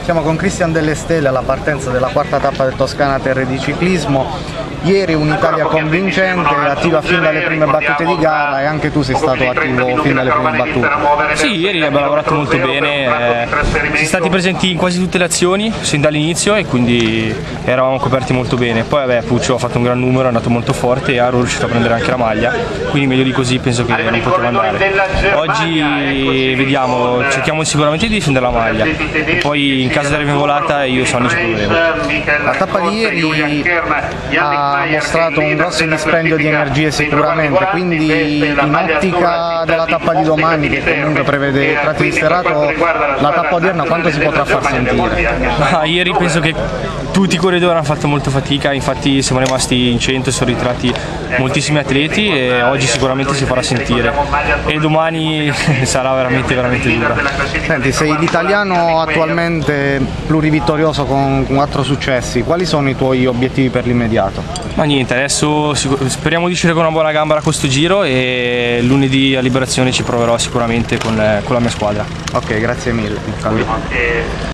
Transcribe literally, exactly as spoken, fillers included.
Siamo con Cristian Delle Stelle alla partenza della quarta tappa del Toscana Terre di Ciclismo. Ieri un'Italia convincente, attiva fin dalle prime battute di gara, e anche tu sei stato attivo fin dalle prime battute. Sì, ieri abbiamo lavorato molto bene, eh, siamo stati presenti in quasi tutte le azioni sin dall'inizio e quindi eravamo coperti molto bene. Poi vabbè, Puccio ha fatto un gran numero, è andato molto forte e Aro è riuscito a prendere anche la maglia, quindi meglio di così penso che non poteva andare. Oggi vediamo, cerchiamo sicuramente di difendere la maglia e poi in caso di rinvolata io sono ci proveremo. La tappa di ieri ha ha mostrato un grosso dispendio di energie sicuramente, quindi in ottica della tappa di domani, che comunque prevede tratti di sterrato, la tappa odierna quanto si potrà far sentire? Ah, ieri penso che tutti i corridori hanno fatto molto fatica, infatti siamo rimasti in cento, sono ritratti moltissimi atleti e oggi sicuramente si farà sentire e domani sarà veramente veramente dura. Senti, sei l'italiano attualmente plurivittorioso con quattro successi, quali sono i tuoi obiettivi per l'immediato? Ma niente, adesso speriamo di uscire con una buona gamba da questo giro e lunedì a Liberazione ci proverò sicuramente con, con la mia squadra. Ok, grazie mille.